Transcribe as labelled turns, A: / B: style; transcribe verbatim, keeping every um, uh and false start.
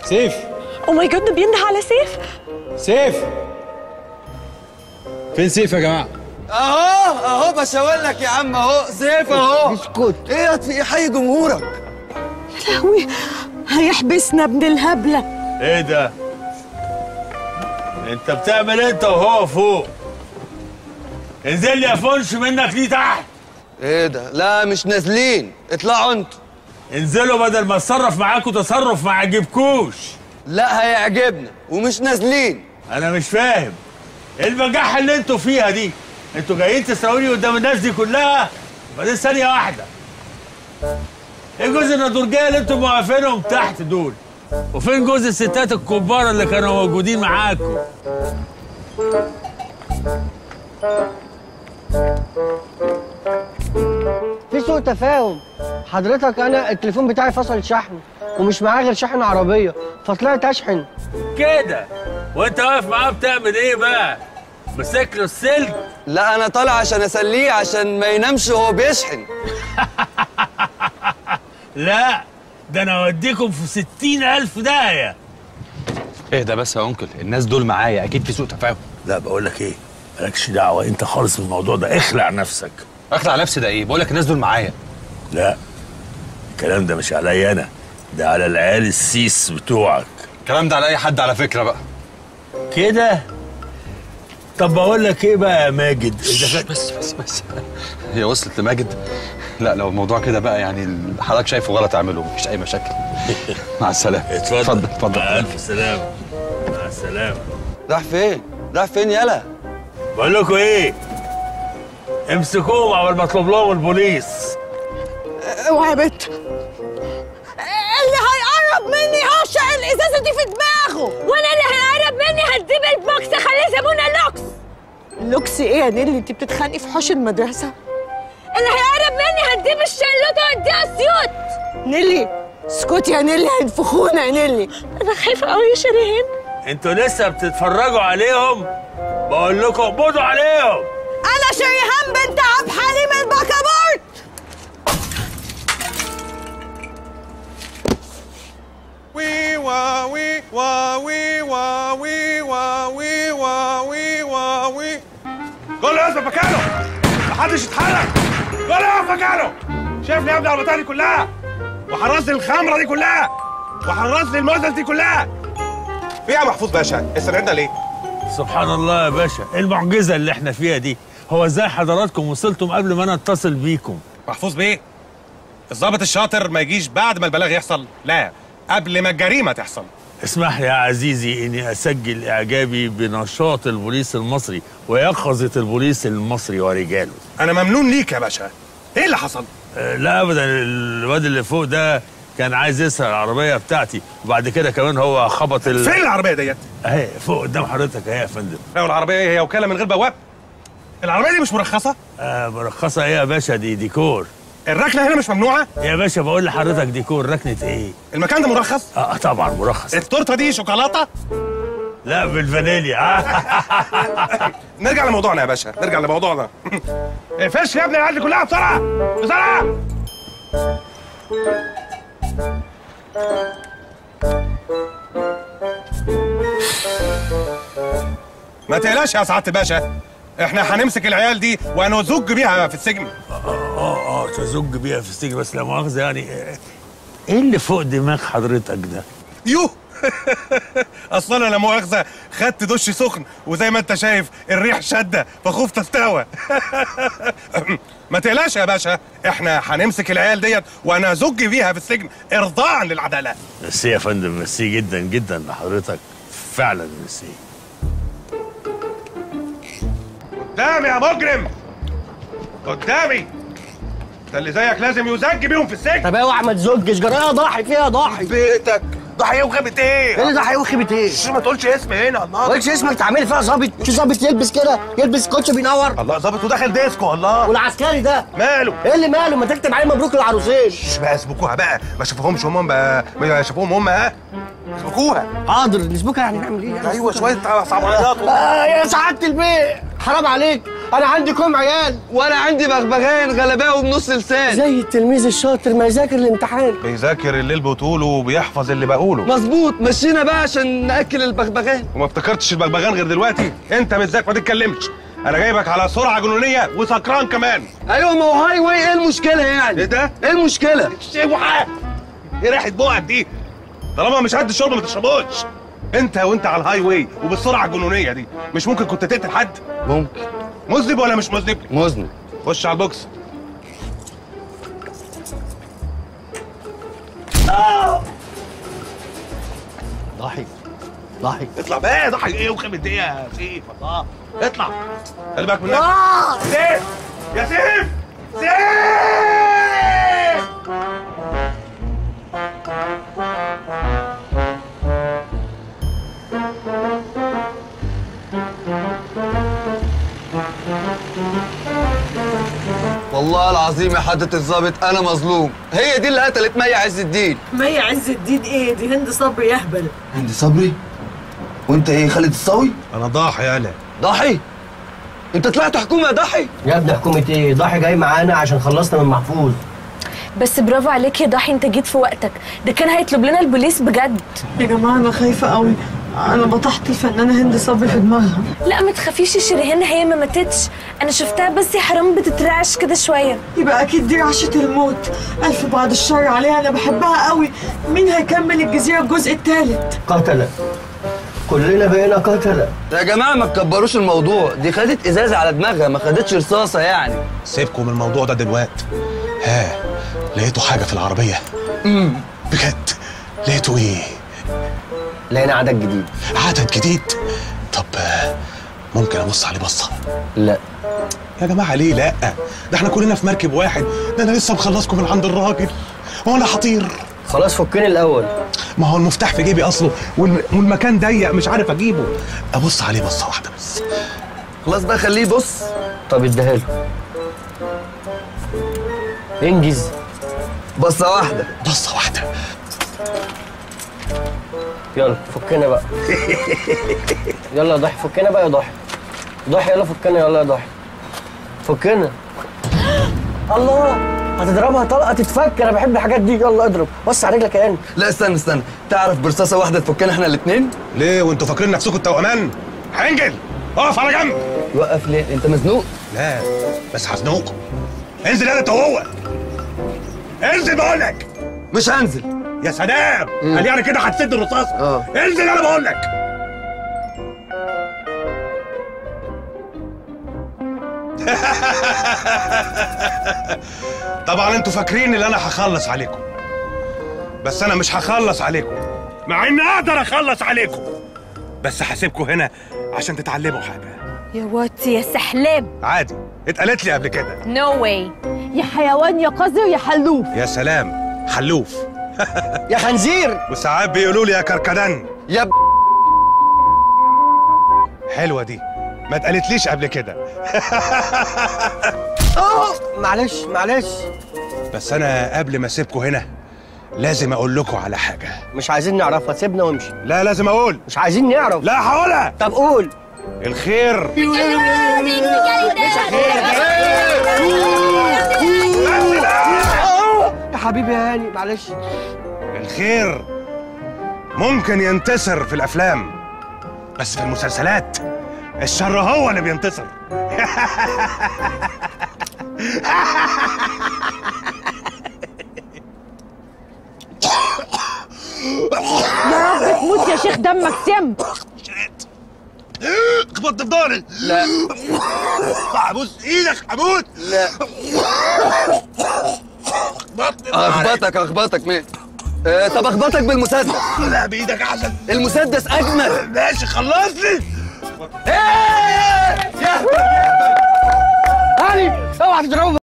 A: سيف.
B: او ماي جاد، بينده على سيف.
A: سيف فين سيف يا جماعه؟
C: اهو اهو بشاور لك يا عم، اهو سيف اهو.
D: اسكت.
C: ايه يا في حي جمهورك؟
B: يا لهوي، هيحبسنا ابن الهبله.
E: ايه ده؟ انت بتعمل انت وهو فوق. انزل لي يا فنش منك ليه تحت.
C: ايه ده؟ لا مش نازلين، اطلعوا انتوا.
E: انزلوا بدل ما اتصرف معاكوا تصرف ما عجبكوش.
C: لا هيعجبنا ومش نازلين.
E: انا مش فاهم ايه البجاحه اللي انتوا فيها دي؟ انتوا جايين تسرقوني قدام الناس دي كلها؟ بعدين ثانيه واحده، ايه جوز النضورجيه اللي انتوا موقفينهم تحت دول؟ وفين جوز الستات الكبار اللي كانوا موجودين معاكم؟
D: في سوء تفاهم. حضرتك انا التليفون بتاعي فصل شحن ومش معايا غير شاحن عربيه، فطلعت اشحن
E: كده. وانت واقف معاه بتعمل ايه بقى؟ ماسك له السلك؟
C: لا انا طالع عشان اسليه عشان ما ينامش وهو بيشحن.
E: لا ده انا اوديكم في ستين الف داهيه.
F: اهدى بس يا انكل، الناس دول معايا، اكيد في سوء تفاهم.
E: لا بقول لك ايه، مالكش دعوه انت خالص بالموضوع ده، اخلع نفسك.
F: اخلع نفسي ده ايه؟ بقول لك الناس دول معايا.
E: لا الكلام ده مش عليا انا، ده على العيال السيس بتوعك.
F: الكلام ده على اي حد على فكره بقى.
E: كده؟ طب بقول لك ايه بقى يا ماجد، اذا
F: بس بس بس هي وصلت لماجد؟ لا لو الموضوع كده بقى يعني اللي حضرتك شايفه غلط اعمله، مفيش اي مشاكل. مع السلامه.
E: اتفضل
F: اتفضل.
E: مع الف سلامه. مع السلامه.
C: راح فين؟ راح فين يلا؟
E: بقول لكم ايه، امسكوهم قبل ما اطلب لهم البوليس.
B: اوعى يا بت، اللي هيقرب مني هشع الازازه دي في دماغه.
G: وانا اللي هيقرب مني هديب البوكس اخليه زبونه لوكس.
B: لوكس ايه يا نيلي؟ انت بتتخانقي في حوش المدرسه؟
G: اللي هيقرب مني هديب الشلوت واديها سيوت.
B: نيلي اسكتي يا نيلي، هينفخونا يا نيلي.
G: انا خايفه قوي يا شيرين.
E: انتوا لسه بتتفرجوا عليهم؟ بقول لكم اقبضوا عليهم.
B: انا شريهان بنت عبد حليم البكابورت.
H: وي وا وي وا وي وا وي وا وي وا وي وا وي. كله يقف مكانه، محدش يتحرك. كله يقف مكانه. شايفني يا ابني على البتاعه دي كلها؟ وحرص لي الخمره دي كلها، وحرص لي الموزه دي كلها. ايه يا محفوظ باشا؟ استدعينا ليه؟
E: سبحان الله يا باشا، ايه المعجزه اللي احنا فيها دي؟ هو ازاي حضراتكم وصلتم قبل ما انا اتصل بيكم؟
H: محفوظ بيه، الضابط الشاطر ما يجيش بعد ما البلاغ يحصل، لا قبل ما الجريمه تحصل.
E: اسمح لي يا عزيزي اني اسجل اعجابي بنشاط البوليس المصري ويقظه البوليس المصري ورجاله.
H: انا ممنون ليك يا باشا. ايه اللي حصل؟
E: أه لا ابدا، الواد اللي فوق ده كان عايز يسرق العربيه بتاعتي، وبعد كده كمان هو خبط ال...
H: فين العربيه ديت؟
E: اهي فوق قدام حضرتك اهي يا فندم.
H: ايوه العربيه ايه؟ هي وكاله من غير بواب؟ العربيه دي مش مرخصه؟
E: آه مرخصه ايه يا باشا؟ دي ديكور.
H: الركنه هنا مش ممنوعه؟
E: يا باشا بقول لحضرتك ديكور، ركنه ايه؟
H: المكان ده مرخص؟
E: اه طبعا مرخص.
H: التورته دي شوكولاته؟
E: لا بالفانيليا.
H: نرجع لموضوعنا يا باشا، نرجع لموضوعنا. فش يا ابني العيال دي كلها بسرعه بسرعه. ما تقلقش يا سعاده الباشا، احنا هنمسك العيال دي ونزج بيها في السجن.
E: اه اه اه تزج بيها في السجن، بس لا مؤاخذه يعني ايه اللي فوق دماغ حضرتك ده؟
H: يوه. اصل انا لا مؤاخذه خدت دش سخن وزي ما انت شايف الريح شده فخفت استوى. ما تقلقش يا باشا، احنا هنمسك العيال ديت ونزج بيها في السجن ارضاء للعداله.
E: ميرسي يا فندم، ميرسي جدا جدا لحضرتك، فعلا ميرسي.
H: قدامي يا مجرم، قدامي. انت اللي زيك لازم يزج بيهم في السجن.
D: طب اوعى ما تزجش، جرايه ضاحي فيها ضاحي.
H: بيتك ضحيه وخيبه ايه؟
D: ايه اللي ضحيه وخيبه ايه؟
H: شو ما تقولش اسمي هنا. الله،
D: ما تقولش اسمك، تعملي فيها ظابط. شو ظابط يلبس كده؟ يلبس كوتش بينور.
H: الله، ظابط وداخل ديسكو. الله،
D: والعسكري ده
H: ماله؟
D: ايه اللي ماله؟ ما تكتب عليه مبروك للعروسين.
H: شش بقى، اسبكوها بقى، ما شافوهمش هم بقى، ما شافوهم هم. ها اسبكوها.
D: حاضر نسبكها. يعني نعمل ايه؟
H: ايوه شويه صعبانيات.
D: آه يا سعاده البيه، حرام عليك، انا عندي كوم عيال
C: وانا عندي بغبغان غلباوي بنص لسان.
D: زي التلميذ الشاطر ما يذاكر الامتحان.
H: بيذاكر اللي بتقوله وبيحفظ اللي بقوله.
C: مظبوط، مشينا بقى عشان ناكل البغبغان.
H: وما افتكرتش البغبغان غير دلوقتي؟ انت بالذات ما تتكلمش، انا جايبك على سرعه جنونيه وسكران كمان.
C: ايوه ما هو هاي واي، ايه المشكله يعني؟
H: ايه ده؟
C: ايه المشكله؟
H: اوعى، ايه ريحه بقك دي؟ طالما مش قد الشرب ما تشربوش. انت وانت على الهاي واي وبالسرعه الجنونيه دي مش ممكن كنت تقتل حد؟
C: ممكن.
H: مذنب ولا مش مذنب؟
C: مذنب.
H: خش على البوكس.
D: ضحي ضحي
H: اطلع بقى. ضحي ايه وخمس دقيقة يا سيف؟ الله اطلع، خلي بالك من نفسك. سيف يا سيف، سيف.
C: والله العظيم يا حضرة الظابط انا مظلوم. هي دي اللي قتلت مي عز الدين.
B: مي عز الدين ايه؟ دي هند صبري يهبل.
C: هند صبري؟ وانت ايه خالد الصاوي؟
H: انا ضاحي. انا
C: ضحي؟ انت طلعت حكومه يا ضحي؟
D: يا ابني حكومه ايه؟ ضحي جاي معانا عشان خلصنا من محفوظ.
G: بس برافو عليك يا ضحي، انت جيت في وقتك، ده كان هيطلب لنا البوليس بجد.
B: يا جماعه انا خايفه قوي، انا بطحت الفنانه هند صبري في دماغها.
G: لا ما تخافيش يا شيرين، هي ما ماتتش، انا شفتها بس يا حرام بتترعش كده شويه.
B: يبقى اكيد دي رعشه الموت، الف بعد الشر عليها، انا بحبها قوي. مين هيكمل الجزيره الجزء الثالث؟
D: قتله، كلنا بقينا قتله.
C: يا جماعه ما تكبروش الموضوع، دي خدت ازازه على دماغها ما خدتش رصاصه يعني.
H: سيبكم من الموضوع ده دلوقتي. ها، لقيتوا حاجه في العربيه؟
C: امم
H: بجد؟ لقيتوا ايه؟
D: لقينا عدد جديد.
H: عدد جديد؟ طب ممكن ابص عليه بصه؟
D: لا
H: يا جماعه ليه لا؟ ده احنا كلنا في مركب واحد، ده انا لسه مخلصكم من عند الراجل وانا حطير.
D: خلاص فكني الاول.
H: ما هو المفتاح في جيبي اصله والمكان ضيق مش عارف اجيبه. ابص عليه بصه واحده بس.
C: خلاص بقى خليه يبص.
D: طب اديها له. انجز.
C: بصه واحده.
H: بصه واحده.
D: يلا فكنا بقى. يلا يا ضحي فكنا بقى يا ضحي. ضحي يلا فكنا، يلا يا ضحي فكنا. الله هتضربها طلقه تتفك، انا بحب الحاجات دي. يلا اضرب، بص على رجلك يا هاني.
C: لا استنى استنى، تعرف برصاصه واحده تفكنا احنا الاثنين؟
H: ليه وانتوا فاكرين نفسكم التوأمان؟ هنجل، اقف على جنب.
C: يوقف ليه؟ انت مزنوق؟
H: لا بس هزنقكم. انزل انت وهو، انزل بقول لك.
C: مش هنزل.
H: يا سلام، قال يعني كده هتسد الرصاصه.
C: اه
H: انزل انا بقول لك. طبعا انتوا فاكرين ان انا هخلص عليكم، بس انا مش هخلص عليكم، مع اني اقدر اخلص عليكم، بس هسيبكم هنا عشان تتعلموا حاجه.
G: يا واتي يا سحلاب.
H: عادي، اتقالت لي قبل كده.
G: نو واي.
B: يا حيوان يا قذر يا حلوف.
H: يا سلام، حلوف.
D: يا خنزير.
H: وساعات بيقولوا لي يا كركدن.
C: يا ب...
H: حلوه دي، ما اتقالتليش قبل كده.
D: اه معلش معلش.
H: بس انا قبل ما اسيبكم هنا لازم اقول لكم على حاجه.
D: مش عايزين نعرفها، سيبنا وامشي.
H: لا لازم اقول.
D: مش عايزين نعرف.
H: لا هقولها.
D: طب قول.
H: الخير
D: يا حبيبي يا هاني معلش.
H: الخير ممكن ينتصر في الافلام، بس في المسلسلات الشر هو اللي بينتصر.
B: يا رب تموت يا شيخ، دمك سم.
H: خبطت في ضهري.
C: لا
H: ابوس ايدك هموت.
C: لا اخبطك اخبطك مين؟ آه طب اخبطك بالمسدس.
H: لا بايدك احسن،
C: المسدس اجمل.
H: ماشي خلصني.
C: ايه يا
D: هاني اوعى تضربه.